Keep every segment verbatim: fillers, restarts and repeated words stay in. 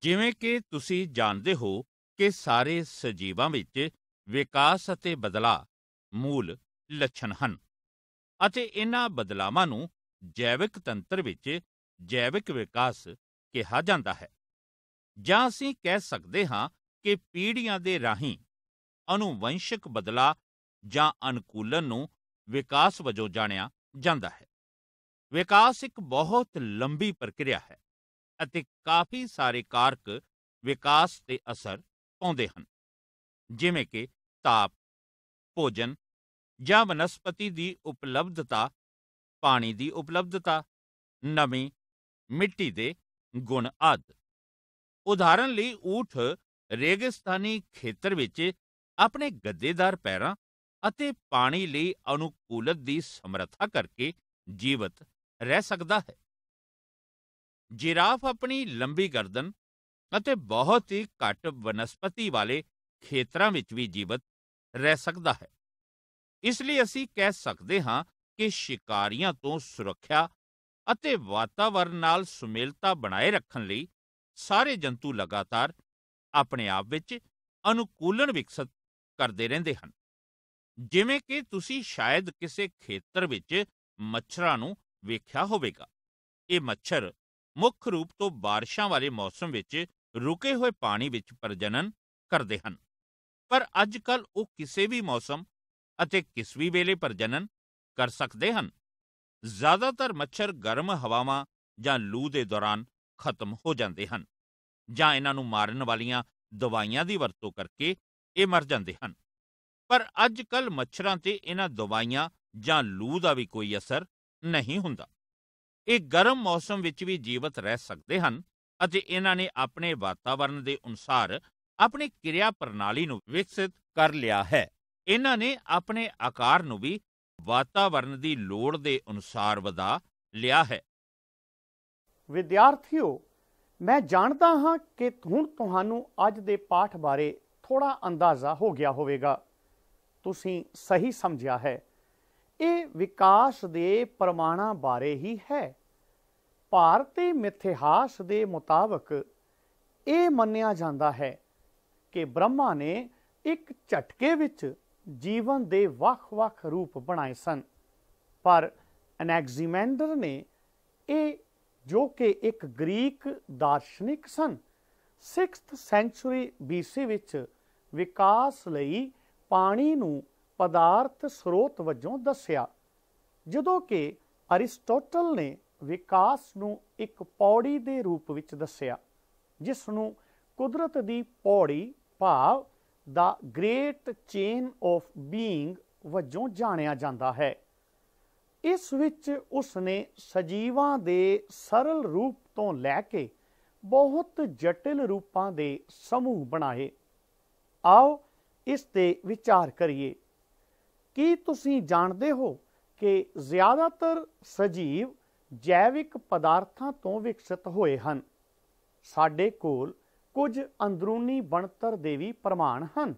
ਜਿਵੇਂ ਕਿ ਤੁਸੀਂ ਜਾਣਦੇ ਹੋ ਕਿ ਸਾਰੇ ਸਜੀਵਾਂ ਵਿੱਚ ਵਿਕਾਸ ਅਤੇ ਬਦਲਾਅ ਮੂਲ ਲੱਛਣ ਹਨ ਅਤੇ ਇਹਨਾਂ ਬਦਲਾਵਾਂ ਨੂੰ ਜੈਵਿਕ ਤੰਤਰ ਵਿੱਚ ਜੈਵਿਕ ਵਿਕਾਸ ਕਿਹਾ ਜਾਂਦਾ ਹੈ। ਜਾਂ ਅਸੀਂ ਕਹਿ ਸਕਦੇ ਹਾਂ ਕਿ ਪੀੜ੍ਹੀਆਂ ਦੇ ਰਾਹੀਂ ਅਨੁਵੰਸ਼ਕ ਬਦਲਾਅ ਜਾਂ ਅਨੁਕੂਲਨ ਨੂੰ ਵਿਕਾਸ ਵਜੋਂ ਜਾਣਿਆ ਜਾਂਦਾ ਹੈ। ਵਿਕਾਸ ਇੱਕ ਬਹੁਤ ਲੰਬੀ ਪ੍ਰਕਿਰਿਆ ਹੈ ਅਤੇ ਕਾਫੀ ਸਾਰੇ ਕਾਰਕ ਵਿਕਾਸ ਤੇ ਅਸਰ ਪਾਉਂਦੇ ਹਨ, ਜਿਵੇਂ ਕਿ ਤਾਪ, ਭੋਜਨ ਜਾਂ ਵਨਸਪਤੀ ਦੀ ਉਪਲਬਧਤਾ, ਪਾਣੀ ਦੀ ਉਪਲਬਧਤਾ, ਨਮੀ, ਮਿੱਟੀ ਦੇ ਗੁਣ ਆਦਿ। ਉਦਾਹਰਨ ਲਈ ਊਠ ਰੇਗਿਸਤਾਨੀ ਖੇਤਰ ਵਿੱਚ ਆਪਣੇ ਗੱਦੇਦਾਰ ਪੈਰਾਂ ਅਤੇ ਪਾਣੀ ਲਈ ਅਨੁਕੂਲਤ ਦੀ ਸਮਰੱਥਾ ਕਰਕੇ ਜੀਵਤ ਰਹਿ ਸਕਦਾ ਹੈ। ਜਿਰਾਫ ਆਪਣੀ ਲੰਬੀ ਗਰਦਨ ਅਤੇ ਬਹੁਤ ਹੀ ਘੱਟ ਵਨਸਪਤੀ ਵਾਲੇ ਖੇਤਰਾਂ ਵਿੱਚ ਵੀ ਜੀਵਤ ਰਹਿ ਸਕਦਾ ਹੈ। ਇਸ ਲਈ ਅਸੀਂ ਕਹਿ ਸਕਦੇ ਹਾਂ ਕਿ ਸ਼ਿਕਾਰੀਆਂ ਤੋਂ ਸੁਰੱਖਿਆ ਅਤੇ ਵਾਤਾਵਰਣ ਨਾਲ ਸੁਮੇਲਤਾ ਬਣਾਏ ਰੱਖਣ ਲਈ ਸਾਰੇ ਜੰਤੂ ਲਗਾਤਾਰ ਆਪਣੇ ਆਪ ਵਿੱਚ ਅਨੁਕੂਲਨ ਵਿਕਸਤ ਕਰਦੇ ਰਹਿੰਦੇ ਹਨ। ਜਿਵੇਂ ਕਿ ਤੁਸੀਂ ਸ਼ਾਇਦ ਕਿਸੇ ਖੇਤਰ ਵਿੱਚ ਮੱਛਰਾਂ ਨੂੰ ਵੇਖਿਆ ਹੋਵੇਗਾ। ਇਹ ਮੱਛਰ ਮੁੱਖ ਰੂਪ ਤੋਂ ਬਾਰਿਸ਼ਾਂ ਵਾਲੇ ਮੌਸਮ ਵਿੱਚ ਰੁਕੇ ਹੋਏ ਪਾਣੀ ਵਿੱਚ ਪ੍ਰਜਨਨ ਕਰਦੇ ਹਨ, ਪਰ ਅੱਜ ਕੱਲ੍ਹ ਉਹ ਕਿਸੇ ਵੀ ਮੌਸਮ ਅਤੇ ਕਿਸ ਵੀ ਵੇਲੇ ਪ੍ਰਜਨਨ ਕਰ ਸਕਦੇ ਹਨ। ਜ਼ਿਆਦਾਤਰ ਮੱਛਰ ਗਰਮ ਹਵਾਵਾਂ ਜਾਂ ਲੂ ਦੇ ਦੌਰਾਨ ਖਤਮ ਹੋ ਜਾਂਦੇ ਹਨ, ਜਾਂ ਇਹਨਾਂ ਨੂੰ ਮਾਰਨ ਵਾਲੀਆਂ ਦਵਾਈਆਂ ਦੀ ਵਰਤੋਂ ਕਰਕੇ ਇਹ ਮਰ ਜਾਂਦੇ ਹਨ। ਪਰ ਅੱਜ ਕੱਲ੍ਹ ਮੱਛਰਾਂ ਤੇ ਇਹਨਾਂ ਦਵਾਈਆਂ ਜਾਂ ਲੂ ਦਾ ਵੀ ਕੋਈ ਅਸਰ ਨਹੀਂ ਹੁੰਦਾ। ਇਹ ਗਰਮ ਮੌਸਮ ਵਿੱਚ ਵੀ ਜੀਵਤ ਰਹਿ ਸਕਦੇ ਹਨ ਅਤੇ ਇਹਨਾਂ ਨੇ ਆਪਣੇ ਵਾਤਾਵਰਣ ਦੇ ਅਨੁਸਾਰ ਆਪਣੀ ਕਿਰਿਆ ਪ੍ਰਣਾਲੀ ਨੂੰ ਵਿਕਸਿਤ ਕਰ ਲਿਆ ਹੈ। ਇਹਨਾਂ ਨੇ ਆਪਣੇ ਆਕਾਰ ਨੂੰ ਵੀ ਵਾਤਾਵਰਣ ਦੀ ਲੋੜ ਦੇ ਅਨੁਸਾਰ ਵਧਾ ਲਿਆ ਹੈ। ਵਿਦਿਆਰਥੀਓ, ਮੈਂ ਜਾਣਦਾ ਹਾਂ ਕਿ ਹੁਣ ਤੁਹਾਨੂੰ ਅੱਜ ਦੇ ਪਾਠ ਬਾਰੇ ਥੋੜਾ ਅੰਦਾਜ਼ਾ ਹੋ ਗਿਆ ਹੋਵੇਗਾ। ਤੁਸੀਂ ਸਹੀ ਸਮਝਿਆ ਹੈ। ਇਹ ਵਿਕਾਸ ਦੇ ਪ੍ਰਮਾਣਾਂ ਬਾਰੇ ਹੀ ਹੈ। ਭਾਰਤੀ ਮਿਥਿਹਾਸ ਦੇ ਮੁਤਾਬਕ ਇਹ ਮੰਨਿਆ ਜਾਂਦਾ ਹੈ ਕਿ ਬ੍ਰਹਮਾ ਨੇ ਇੱਕ ਝਟਕੇ ਵਿੱਚ ਜੀਵਨ ਦੇ ਵੱਖ-ਵੱਖ ਰੂਪ ਬਣਾਏ ਸਨ, ਪਰ ਅਨੈਕਜ਼ੀਮੈਂਡਰ ਨੇ ਇਹ, ਜੋ ਕਿ ਇੱਕ ਗ੍ਰੀਕ ਦਾਰਸ਼ਨਿਕ ਸਨ, ਸਿਕਸਥ ਸੈਂਚੁਰੀ ਬੀਸੀ ਵਿੱਚ ਵਿਕਾਸ ਲਈ ਪਾਣੀ ਨੂੰ ਪਦਾਰਥ ਸਰੋਤ ਵਜੋਂ ਦੱਸਿਆ, ਜਦੋਂ ਕਿ ਅਰਿਸਟੋਟਲ ਨੇ ਵਿਕਾਸ ਨੂੰ ਇੱਕ ਪੌੜੀ ਦੇ ਰੂਪ ਵਿੱਚ ਦੱਸਿਆ, ਜਿਸ ਨੂੰ ਕੁਦਰਤ ਦੀ ਪੌੜੀ ਭਾਵ ਦਾ ਗ੍ਰੇਟ ਚੇਨ ਆਫ ਬੀਇੰਗ ਵਜੋਂ ਜਾਣਿਆ ਜਾਂਦਾ ਹੈ। ਇਸ ਵਿੱਚ ਉਸਨੇ ਸਜੀਵਾਂ ਦੇ ਸਰਲ ਰੂਪ ਤੋਂ ਲੈ ਕੇ ਬਹੁਤ ਜਟਿਲ ਰੂਪਾਂ ਦੇ ਸਮੂਹ ਬਣਾਏ। ਆਓ ਇਸ ਤੇ ਵਿਚਾਰ ਕਰੀਏ। ਕੀ ਤੁਸੀਂ ਜਾਣਦੇ ਹੋ ਕਿ ਜ਼ਿਆਦਾਤਰ ਸਜੀਵ ਜੈਵਿਕ ਪਦਾਰਥਾਂ ਤੋਂ ਵਿਕਸਿਤ ਹੋਏ ਹਨ? ਸਾਡੇ ਕੋਲ ਕੁਝ ਅੰਦਰੂਨੀ ਬਣਤਰ ਦੇ ਵੀ ਪ੍ਰਮਾਣ ਹਨ।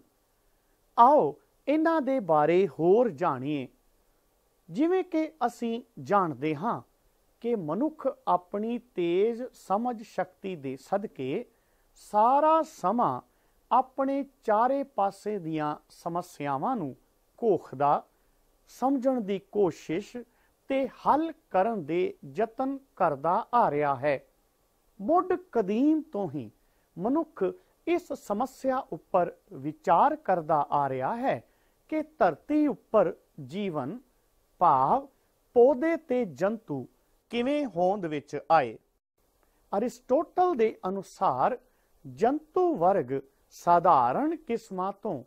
ਆਓ ਇਹਨਾਂ ਦੇ ਬਾਰੇ ਹੋਰ ਜਾਣੀਏ। ਜਿਵੇਂ ਕਿ ਅਸੀਂ ਜਾਣਦੇ ਹਾਂ ਕਿ ਮਨੁੱਖ ਆਪਣੀ ਤੇਜ਼ ਸਮਝ ਸ਼ਕਤੀ ਦੇ ਸਦਕੇ ਸਾਰਾ ਸਮਾਂ ਆਪਣੇ ਚਾਰੇ ਪਾਸੇ ਦੀਆਂ ਸਮੱਸਿਆਵਾਂ ਨੂੰ ਘੋਖਦਾ, ਸਮਝਣ ਦੀ ਕੋਸ਼ਿਸ਼ ਤੇ ਹੱਲ ਕਰਨ ਦੇ ਯਤਨ ਕਰਦਾ ਆ ਰਿਹਾ ਹੈ। ਮੁੱਢ ਕਦੀਮ ਤੋਂ ਹੀ ਮਨੁੱਖ ਇਸ ਸਮੱਸਿਆ ਉੱਪਰ ਵਿਚਾਰ ਕਰਦਾ ਆ ਰਿਹਾ ਹੈ ਕਿ ਧਰਤੀ ਉੱਪਰ ਜੀਵਨ ਭਾਵ ਪੌਦੇ ਤੇ ਜੰਤੂ ਕਿਵੇਂ ਹੋਂਦ ਵਿੱਚ ਆਏ। ਅਰਿਸਟੋਟਲ ਦੇ ਅਨੁਸਾਰ ਜੰਤੂ ਵਰਗ ਸਾਧਾਰਨ ਕਿਸਮਾਂ ਤੋਂ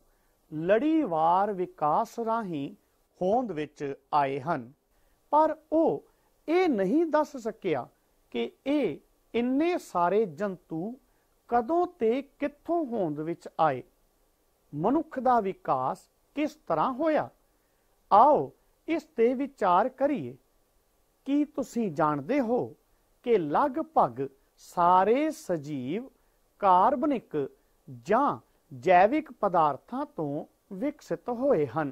ਲੜੀਵਾਰ ਵਿਕਾਸ ਰਾਹੀਂ ਹੋਂਦ ਵਿੱਚ ਆਏ ਹਨ, ਪਰ ਉਹ ਇਹ ਨਹੀਂ ਦੱਸ ਸਕਿਆ ਕਿ ਇਹ ਇੰਨੇ ਸਾਰੇ ਜੰਤੂ ਕਦੋਂ ਤੇ ਕਿੱਥੋਂ ਹੋਂਦ ਵਿੱਚ ਆਏ। ਮਨੁੱਖ ਦਾ ਵਿਕਾਸ ਕਿਸ ਤਰ੍ਹਾਂ ਹੋਇਆ? ਆਓ ਇਸ ਤੇ ਵਿਚਾਰ ਕਰੀਏ। ਕੀ ਤੁਸੀਂ ਜਾਣਦੇ ਹੋ ਕਿ ਲਗਭਗ ਸਾਰੇ ਸਜੀਵ ਕਾਰਬਨਿਕ ਜਾਂ ਜੈਵਿਕ ਪਦਾਰਥਾਂ ਤੋਂ ਵਿਕਸਿਤ ਹੋਏ ਹਨ?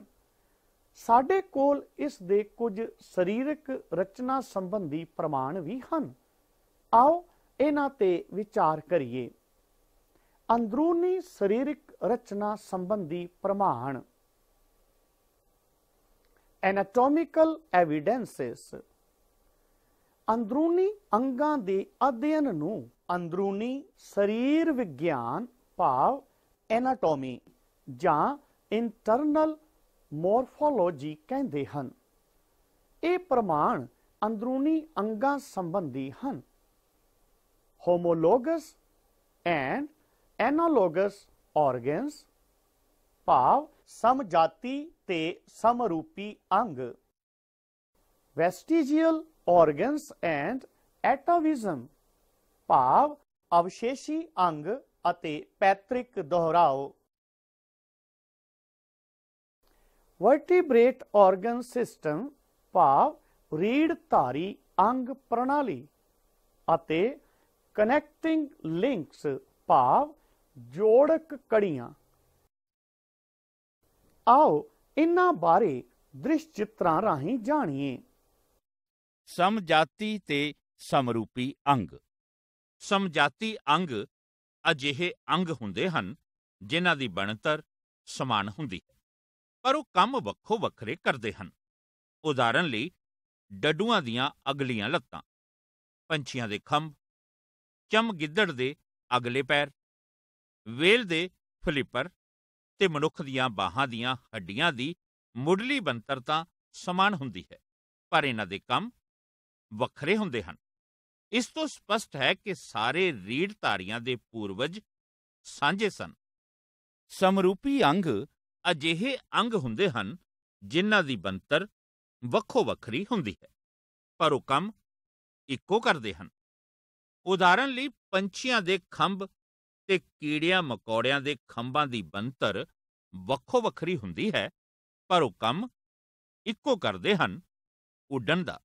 ਸਾਡੇ ਕੋਲ ਇਸ ਦੇ ਕੁਝ ਸਰੀਰਕ ਰਚਨਾ ਸੰਬੰਧੀ ਪ੍ਰਮਾਣ ਵੀ ਹਨ। ਆਓ ਇਹਨਾਂ ਤੇ ਵਿਚਾਰ ਕਰੀਏ। ਅੰਦਰੂਨੀ ਸਰੀਰਕ ਰਚਨਾ ਸੰਬੰਧੀ ਪ੍ਰਮਾਣ। ਐਨਾਟੋਮਿਕਲ ਐਵੀਡੈਂਸਿਸ ਅੰਦਰੂਨੀ ਅੰਗਾਂ ਦੇ ਅਧਿਐਨ ਨੂੰ ਅੰਦਰੂਨੀ ਸਰੀਰ ਵਿਗਿਆਨ ਭਾਵ ਐਨਾਟੋਮੀ ਜਾਂ ਇੰਟਰਨਲ ਮੋਰਫੋਲੋਜੀ ਕਹਿੰਦੇ ਹਨ। ਇਹ ਪ੍ਰਮਾਣ ਅੰਦਰੂਨੀ ਅੰਗਾਂ ਸੰਬੰਧੀ ਹਨ। ਹੋਮੋਲੋਗਸ ਐਂਡ ਐਨਾਲੋਗਸ ਆਰਗਨਸ ਭਾਵ ਸਮਜਾਤੀ ਤੇ ਸਮਰੂਪੀ ਅੰਗ। ਵੈਸਟੀਜੀਅਲ ਆਰਗਨਸ ਐਂਡ ਐਟਾਵਿਜ਼ਮ ਭਾਵ ਅਵਸ਼ੇਸ਼ੀ ਅੰਗ ਅਤੇ ਪੈਤ੍ਰਿਕ ਦੁਹਰਾਓ। ਵਰਟੀਬ੍ਰੇਟ ਆਰਗਨ ਸਿਸਟਮ ਭਾਵ ਰੀੜ੍ਹਧਾਰੀ ਅੰਗ ਪ੍ਰਣਾਲੀ ਅਤੇ ਕਨੈਕਟਿੰਗ ਲਿੰਕਸ ਭਾਵ ਜੋੜਕ ਕੜੀਆਂ। ਆਓ ਇਨ੍ਹਾਂ ਬਾਰੇ ਦ੍ਰਿਸ਼ ਚਿੱਤਰਾਂ ਰਾਹੀਂ ਜਾਣੀਏ। ਸਮਜਾਤੀ ਤੇ ਸਮਰੂਪੀ ਅੰਗ। ਸਮਜਾਤੀ ਅੰਗ ਅਜਿਹੇ ਅੰਗ ਹੁੰਦੇ ਹਨ ਜਿਨ੍ਹਾਂ ਦੀ ਬਣਤਰ ਸਮਾਨ ਹੁੰਦੀ ਹੈ, ਪਰ ਉਹ ਕੰਮ ਵੱਖੋ ਵੱਖਰੇ ਕਰਦੇ ਹਨ। ਉਦਾਹਰਨ ਲਈ ਡੱਡੂਆਂ ਦੀਆਂ ਅਗਲੀਆਂ ਲੱਤਾਂ, ਪੰਛੀਆਂ ਦੇ ਖੰਭ, ਚਮਗਿੱਦੜ ਦੇ ਅਗਲੇ ਪੈਰ, ਵੇਲ ਦੇ ਫਲਿੱਪਰ ਤੇ ਮਨੁੱਖ ਦੀਆਂ ਬਾਹਾਂ ਦੀਆਂ ਹੱਡੀਆਂ ਦੀ ਮੁੱਢਲੀ ਬਣਤਰ ਤਾਂ ਸਮਾਨ ਹੁੰਦੀ ਹੈ, ਪਰ ਇਹਨਾਂ ਦੇ ਕੰਮ ਵੱਖਰੇ ਹੁੰਦੇ ਹਨ। ਇਸ ਤੋਂ ਸਪਸ਼ਟ ਹੈ ਕਿ ਸਾਰੇ ਰੀੜ੍ਹਧਾਰੀਆਂ ਦੇ ਪੂਰਵਜ ਸਾਂਝੇ ਸਨ। ਸਮਰੂਪੀ ਅੰਗ ਅਜਿਹੇ ਅੰਗ ਹੁੰਦੇ ਹਨ ਜਿਨ੍ਹਾਂ ਦੀ ਬਣਤਰ ਵੱਖੋ ਵੱਖਰੀ ਹੁੰਦੀ ਹੈ, ਪਰ ਉਹ ਕੰਮ ਇੱਕੋ ਕਰਦੇ ਹਨ। ਉਦਾਹਰਨ ਲਈ ਪੰਛੀਆਂ ਦੇ ਖੰਭ ਤੇ ਕੀੜਿਆਂ ਮਕੌੜਿਆਂ ਦੇ ਖੰਭਾਂ ਦੀ ਬਣਤਰ ਵੱਖੋ ਵੱਖਰੀ ਹੁੰਦੀ ਹੈ, ਪਰ ਉਹ ਕੰਮ ਇੱਕੋ ਕਰਦੇ ਹਨ, ਉੱਡਣ ਦਾ।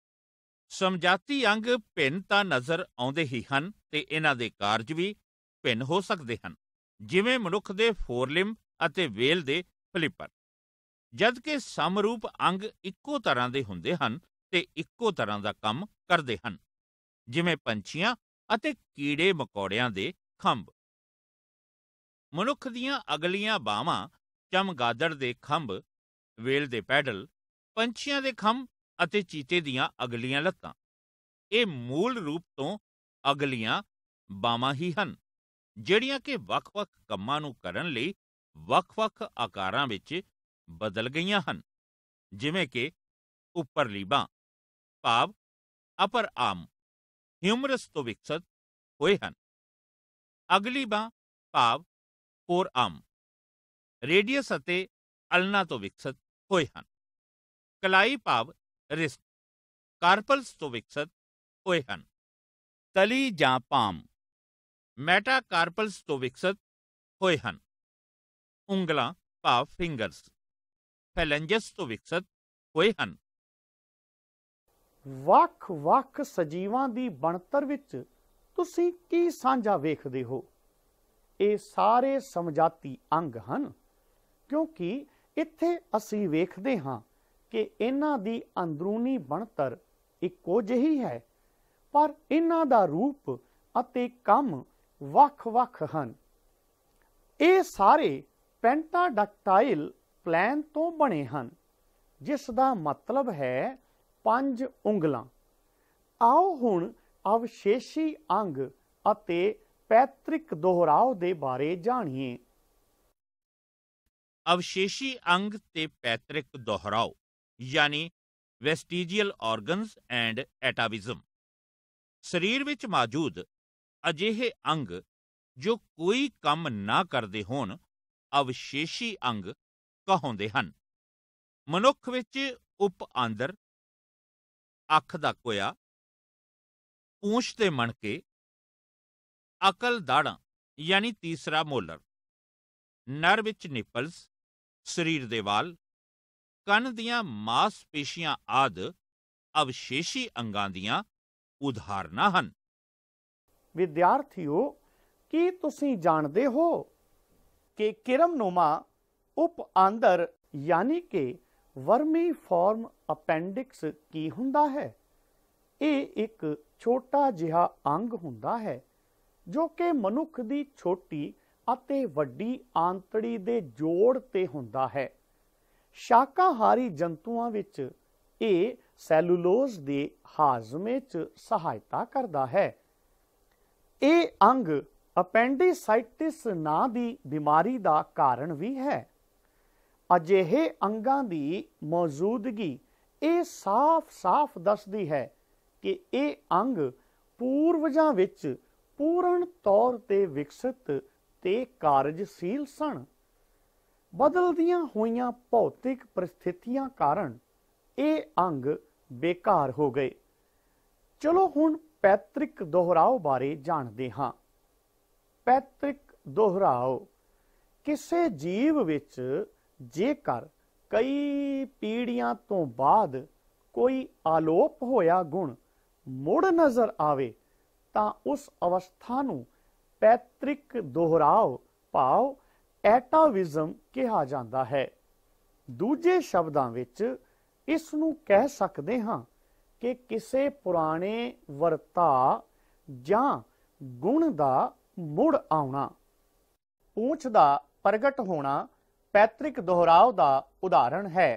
ਸਮਜਾਤੀ ਅੰਗ ਭਿੰਨ ਤਾਂ ਨਜ਼ਰ ਆਉਂਦੇ ਹੀ ਹਨ ਤੇ ਇਹਨਾਂ ਦੇ ਕਾਰਜ ਵੀ ਭਿੰਨ ਹੋ ਸਕਦੇ ਹਨ, ਜਿਵੇਂ ਮਨੁੱਖ ਦੇ ਫੋਰਲਿੰਬ ਅਤੇ ਵੇਲ ਦੇ ਫਲਿੱਪਰ, ਜਦ ਕਿ ਸਮਰੂਪ ਅੰਗ ਇੱਕੋ ਤਰ੍ਹਾਂ ਦੇ ਹੁੰਦੇ ਹਨ ਤੇ ਇੱਕੋ ਤਰ੍ਹਾਂ ਦਾ ਕੰਮ ਕਰਦੇ ਹਨ, ਜਿਵੇਂ ਪੰਛੀਆਂ ਅਤੇ ਕੀੜੇ ਮਕੌੜਿਆਂ ਦੇ ਖੰਭ। ਮਨੁੱਖ ਦੀਆਂ ਅਗਲੀਆਂ ਬਾਹਾਂ, ਚਮਗਾਦੜ ਦੇ ਖੰਭ, ਵੇਲ ਦੇ ਪੈਡਲ, ਪੰਛੀਆਂ ਦੇ ਖੰਭ ਅਤੇ ਚੀਤੇ ਦੀਆਂ ਅਗਲੀਆਂ ਲੱਤਾਂ, ਇਹ ਮੂਲ ਰੂਪ ਤੋਂ ਅਗਲੀਆਂ ਬਾਹਾਂ ਹੀ ਹਨ, ਜਿਹੜੀਆਂ ਕਿ ਵੱਖ-ਵੱਖ ਕੰਮਾਂ ਨੂੰ ਕਰਨ ਲਈ ਵੱਖ-ਵੱਖ ਆਕਾਰਾਂ ਵਿੱਚ ਬਦਲ ਗਈਆਂ ਹਨ, ਜਿਵੇਂ ਕਿ ਉੱਪਰਲੀ ਬਾਂਹ ਭਾਵ ਅਪਰ ਆਰਮ ਹਿਊਮਰਸ ਤੋਂ ਵਿਕਸਤ ਹੋਏ ਹਨ, ਅਗਲੀ ਬਾਂਹ ਭਾਵ ਫੋਰ ਆਰਮ ਰੇਡੀਅਸ ਅਤੇ ਅਲਨਾ ਤੋਂ ਵਿਕਸਤ ਹੋਏ ਹਨ, ਕਲਾਈ ਭਾਵ ਰਿਸਟ ਕਾਰਪਲਸ ਤੋਂ ਵਿਕਸਤ ਹੋਏ ਹਨ, ਤਲੀ ਜਾਂ ਪਾਮ ਮੈਟਾਕਾਰਪਲਸ ਤੋਂ ਵਿਕਸਤ ਹੋਏ ਹਨ, ਉਂਗਲਾਂ ਭਾਵ ਫਿੰਗਰਸ ਫੈਲੰਜਸ ਤੋਂ ਵਿਕਸਤ ਹੋਏ ਹਨ। ਵੱਖ-ਵੱਖ ਸਜੀਵਾਂ ਦੀ ਬਣਤਰ ਵਿੱਚ ਤੁਸੀਂ ਕੀ ਸਾਂਝਾ ਵੇਖਦੇ ਹੋ? ਇਹ ਸਾਰੇ ਸਮਜਾਤੀ ਅੰਗ ਹਨ, ਕਿਉਂਕਿ ਇੱਥੇ ਅਸੀਂ ਵੇਖਦੇ ਹਾਂ ਕਿ ਇਹਨਾਂ ਦੀ ਅੰਦਰੂਨੀ ਬਣਤਰ ਇੱਕੋ ਜਿਹੀ ਹੈ, ਪਰ ਇਹਨਾਂ ਦਾ ਰੂਪ ਅਤੇ ਕੰਮ ਵੱਖ-ਵੱਖ ਹਨ। ਇਹ ਸਾਰੇ ਪੈਂਟਾਡਕਟਾਈਲ ਪਲਾਨ ਤੋਂ ਬਣੇ ਹਨ, ਜਿਸ ਦਾ ਮਤਲਬ ਹੈ ਪੰਜ ਉਂਗਲਾਂ। ਆਓ ਹੁਣ ਅਵਸ਼ੇਸ਼ੀ ਅੰਗ ਅਤੇ ਪੈਤ੍ਰਿਕ ਦੁਹਰਾਓ ਦੇ ਬਾਰੇ ਜਾਣੀਏ। ਅਵਸ਼ੇਸ਼ੀ ਅੰਗ ਤੇ ਪੈਤ੍ਰਿਕ ਦੁਹਰਾਓ ਯਾਨੀ ਵੈਸਟੀਜੀਅਲ ਆਰਗਨਸ ਐਂਡ ਐਟਾਵਿਜ਼ਮ ਸਰੀਰ ਵਿੱਚ ਮੌਜੂਦ ਅਜਿਹੇ ਅੰਗ ਜੋ ਕੋਈ ਕੰਮ ਨਾ ਕਰਦੇ ਹੋਣ ਅਵਸ਼ੇਸ਼ੀ ਅੰਗ ਕਹਾਉਂਦੇ ਹਨ। ਮਨੁੱਖ ਵਿੱਚ ਉਪ ਆਂਦਰ, ਅੱਖ ਦਾ ਕੋਇਆ, ਪੂੰਛ ਦੇ ਮਣਕੇ, ਅਕਲ ਦਾੜਾਂ ਯਾਨੀ ਤੀਸਰਾ ਮੋਲਰ, ਨਰ ਵਿੱਚ ਨਿਪਲਸ, ਸਰੀਰ ਦੇ ਵਾਲ, ਕੰਨ ਦੀਆਂ ਮਾਸਪੇਸ਼ੀਆਂ ਆਦਿ ਅਵਸ਼ੇਸ਼ੀ ਅੰਗਾਂ ਦੀਆਂ ਉਦਾਹਰਨਾਂ ਹਨ। ਵਿਦਿਆਰਥੀਓ, ਕੀ ਤੁਸੀਂ ਜਾਣਦੇ ਹੋ ਕਿ ਕਿਰਮਨੁਮਾ ਉਪ ਆਂਦਰ ਯਾਨੀ ਕਿ ਵਰਮੀ ਫਾਰਮ ਅਪੈਂਡਿਕਸ ਕੀ ਹੁੰਦਾ ਹੈ? ਇਹ ਇੱਕ ਛੋਟਾ ਜਿਹਾ ਅੰਗ ਹੁੰਦਾ ਹੈ ਜੋ ਕਿ ਮਨੁੱਖ ਦੀ ਛੋਟੀ ਅਤੇ ਵੱਡੀ ਆਂਤੜੀ ਦੇ ਜੋੜ ਤੇ ਹੁੰਦਾ ਹੈ। ਸ਼ਾਕਾਹਾਰੀ ਜੰਤੂਆਂ ਵਿੱਚ ਇਹ ਸੈਲੂਲੋਜ਼ ਦੇ ਹਾਜ਼ਮੇ 'ਚ ਸਹਾਇਤਾ ਕਰਦਾ ਹੈ। ਇਹ ਅੰਗ ਅਪੈਂਡਿਸਾਈਟਿਸ ਨਾਂ ਦੀ ਬਿਮਾਰੀ ਦਾ ਕਾਰਨ ਵੀ ਹੈ। ਅਜਿਹੇ ਅੰਗਾਂ ਦੀ ਮੌਜੂਦਗੀ ਇਹ ਸਾਫ਼-ਸਾਫ਼ ਦੱਸਦੀ ਹੈ ਕਿ ਇਹ ਅੰਗ ਪੂਰਵਜਾਂ ਵਿੱਚ ਪੂਰਨ ਤੌਰ ਤੇ ਵਿਕਸਿਤ ਤੇ ਕਾਰਜਸ਼ੀਲ ਸਨ। ਬਦਲਦੀਆਂ ਹੋਈਆਂ ਭੌਤਿਕ ਪ੍ਰਸਥਿਤੀਆਂ ਕਾਰਨ ਇਹ ਅੰਗ ਬੇਕਾਰ ਹੋ ਗਏ। ਚਲੋ ਹੁਣ ਪੈਤ੍ਰਿਕ ਦੁਹਰਾਓ ਬਾਰੇ ਜਾਣਦੇ ਹਾਂ। ਪੈਤ੍ਰਿਕ ਦੁਹਰਾਓ ਕਿਸੇ ਜੀਵ ਵਿੱਚ ਜੇਕਰ ਕਈ ਪੀੜ੍ਹੀਆਂ ਤੋਂ ਬਾਅਦ ਕੋਈ ਆਲੋਪ ਹੋਇਆ ਗੁਣ ਮੁੜ ਨਜ਼ਰ ਆਵੇ ਤਾਂ ਉਸ ਅਵਸਥਾ ਨੂੰ ਪੈਤ੍ਰਿਕ ਦੁਹਰਾਓ ਭਾਵ ਐਟਾਵਿਜ਼ਮ ਕਿਹਾ ਜਾਂਦਾ ਹੈ। ਦੂਜੇ ਸ਼ਬਦਾਂ ਵਿੱਚ ਇਸ ਨੂੰ ਕਹਿ ਸਕਦੇ ਹਾਂ ਕਿ ਕਿਸੇ ਪੁਰਾਣੇ ਵਰਤਾਅ ਜਾਂ ਗੁਣ ਦਾ ਮੁੜ ਆਉਣਾ। ਪੂੰਛ ਦਾ ਪ੍ਰਗਟ ਹੋਣਾ ਪੈਤ੍ਰਿਕ ਦੁਹਰਾਓ ਦਾ ਉਦਾਹਰਣ ਹੈ।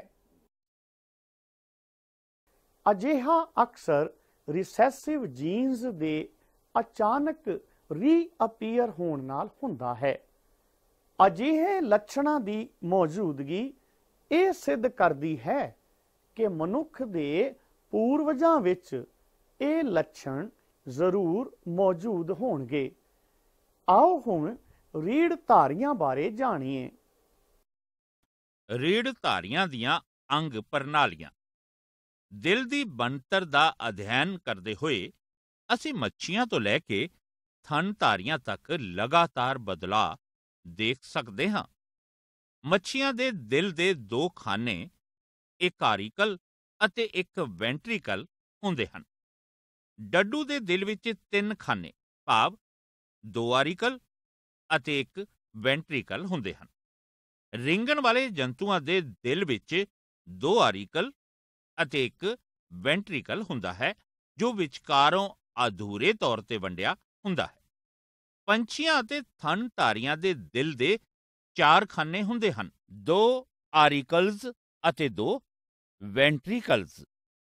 ਅਜਿਹਾ ਅਕਸਰ ਰਿਸੈਸਿਵ ਜੀਨਸ ਦੇ ਅਚਾਨਕ ਰੀਅਪੀਅਰ ਹੋਣ ਨਾਲ ਹੁੰਦਾ ਹੈ। ਅਜਿਹੇ ਲੱਛਣਾਂ ਦੀ ਮੌਜੂਦਗੀ ਇਹ ਸਿੱਧ ਕਰਦੀ ਹੈ ਕਿ ਮਨੁੱਖ ਦੇ ਪੂਰਵਜਾਂ ਵਿੱਚ ਇਹ ਲੱਛਣ ਜ਼ਰੂਰ ਮੌਜੂਦ ਹੋਣਗੇ। ਆਓ ਹੁਣ ਰੀੜ੍ਹ ਧਾਰੀਆਂ ਬਾਰੇ ਜਾਣੀਏ। ਰੀੜ੍ਹ ਧਾਰੀਆਂ ਦੀਆਂ ਅੰਗ ਪ੍ਰਣਾਲੀਆਂ। ਦਿਲ ਦੀ ਬਣਤਰ ਦਾ ਅਧਿਐਨ ਕਰਦੇ ਹੋਏ ਅਸੀਂ ਮੱਛੀਆਂ ਤੋਂ ਲੈ ਕੇ ਥਣ ਧਾਰੀਆਂ ਤੱਕ ਲਗਾਤਾਰ ਬਦਲਾਅ ਦੇਖ ਸਕਦੇ ਹਾਂ। ਮੱਛੀਆਂ ਦੇ ਦਿਲ ਦੇ ਦੋ ਖਾਨੇ, ਇੱਕ ਆਰੀਕਲ ਅਤੇ ਇੱਕ ਵੈਂਟਰੀਕਲ ਹੁੰਦੇ ਹਨ। ਡੱਡੂ ਦੇ ਦਿਲ ਵਿੱਚ ਤਿੰਨ ਖਾਨੇ ਭਾਵ ਦੋ ਆਰੀਕਲ ਅਤੇ ਇੱਕ ਵੈਂਟਰੀਕਲ ਹੁੰਦੇ ਹਨ। ਰਿੰਗਣ ਵਾਲੇ ਜੰਤੂਆਂ ਦੇ ਦਿਲ ਵਿੱਚ ਦੋ ਆਰੀਕਲ ਅਤੇ ਇੱਕ ਵੈਂਟਰੀਕਲ ਹੁੰਦਾ ਹੈ, ਜੋ ਵਿਚਕਾਰੋਂ ਅਧੂਰੇ ਤੌਰ ਤੇ ਵੰਡਿਆ ਹੁੰਦਾ ਹੈ। ਪੰਛੀਆਂ ਅਤੇ ਥਣ ਧਾਰੀਆਂ ਦੇ ਦਿਲ ਦੇ ਚਾਰ ਖਾਨੇ ਹੁੰਦੇ ਹਨ, ਦੋ ਆਰੀਕਲਸ ਅਤੇ ਦੋ ਵੈਂਟਰੀਕਲਸ।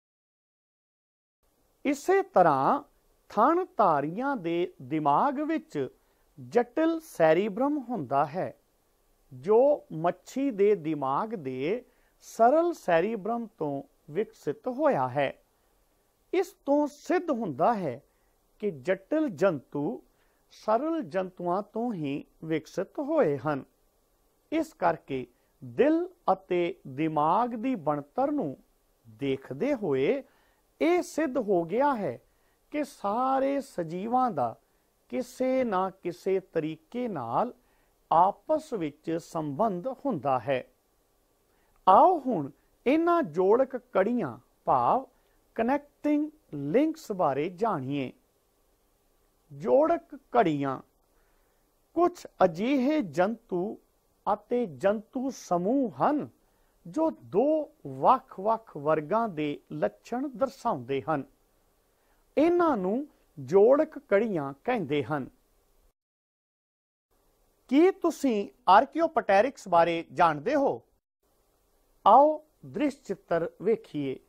ਇਸੇ ਤਰ੍ਹਾਂ ਥਣ ਧਾਰੀਆਂ ਦੇ ਦਿਮਾਗ ਵਿੱਚ ਜਟਿਲ ਸੈਰੀਬ੍ਰਮ ਹੁੰਦਾ ਹੈ, ਜੋ ਮੱਛੀ ਦੇ ਦਿਮਾਗ ਦੇ ਸਰਲ ਸੈਰੀਬ੍ਰਮ ਤੋਂ ਵਿਕਸਿਤ ਹੋਇਆ ਹੈ। ਇਸ ਤੋਂ ਸਿੱਧ ਹੁੰਦਾ ਹੈ ਕਿ ਜਟਿਲ ਜੰਤੂ ਸਰਲ ਜੰਤੂਆਂ ਤੋਂ ਹੀ ਵਿਕਸਿਤ ਹੋਏ ਹਨ। ਇਸ ਕਰਕੇ ਦਿਲ ਅਤੇ ਦਿਮਾਗ ਦੀ ਬਣਤਰ ਨੂੰ ਦੇਖਦੇ ਹੋਏ ਇਹ ਸਿੱਧ ਹੋ ਗਿਆ ਹੈ ਕਿ ਸਾਰੇ ਸਜੀਵਾਂ ਦਾ ਕਿਸੇ ਨਾ ਕਿਸੇ ਤਰੀਕੇ ਨਾਲ ਆਪਸ ਵਿੱਚ ਸੰਬੰਧ ਹੁੰਦਾ ਹੈ। ਆਓ ਹੁਣ ਇਹਨਾਂ ਜੋੜਕ ਕੜੀਆਂ ਭਾਵ ਕਨੈਕਟਿੰਗ ਲਿੰਕਸ ਬਾਰੇ ਜਾਣੀਏ। ਜੋੜਕ ਕੜੀਆਂ ਕੁਝ ਅਜਿਹੇ ਜੰਤੂ ਅਤੇ ਜੰਤੂ ਸਮੂਹ ਹਨ ਜੋ ਦੋ ਵੱਖ-ਵੱਖ ਵਰਗਾਂ ਦੇ ਲੱਛਣ ਦਰਸਾਉਂਦੇ ਹਨ। ਇਹਨਾਂ ਨੂੰ ਜੋੜਕ ਕੜੀਆਂ ਕਹਿੰਦੇ ਹਨ। ਕੀ ਤੁਸੀਂ ਆਰਕੀਓਪਟੈਰਿਕਸ ਬਾਰੇ ਜਾਣਦੇ ਹੋ? ਆਓ ਦ੍ਰਿਸ਼ ਚਿੱਤਰ ਵੇਖੀਏ।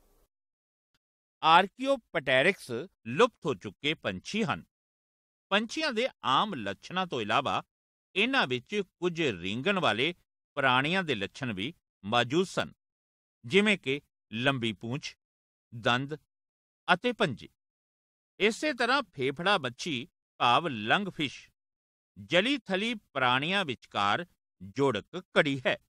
ਆਰਕੀਓਪਟੈਰਿਕਸ ਲੁਪਤ ਹੋ ਚੁੱਕੇ ਪੰਛੀ ਹਨ। ਪੰਛੀਆਂ ਦੇ ਆਮ ਲੱਛਣਾਂ ਤੋਂ ਇਲਾਵਾ ਇਹਨਾਂ ਵਿੱਚ ਕੁਝ ਰੀਂਗਣ ਵਾਲੇ ਪ੍ਰਾਣੀਆਂ ਦੇ ਲੱਛਣ ਵੀ ਮੌਜੂਦ ਸਨ, ਜਿਵੇਂ ਕਿ ਲੰਬੀ ਪੂੰਛ, ਦੰਦ ਅਤੇ ਪੰਜੇ। ਇਸੇ ਤਰ੍ਹਾਂ ਫੇਫੜਾ ਮੱਛੀ ਭਾਵ ਲੰਗਫਿਸ਼ ਜਲੀ ਥਲੀ ਪ੍ਰਾਣੀਆਂ ਵਿਚਕਾਰ ਜੋੜਕ ਕੜੀ ਹੈ।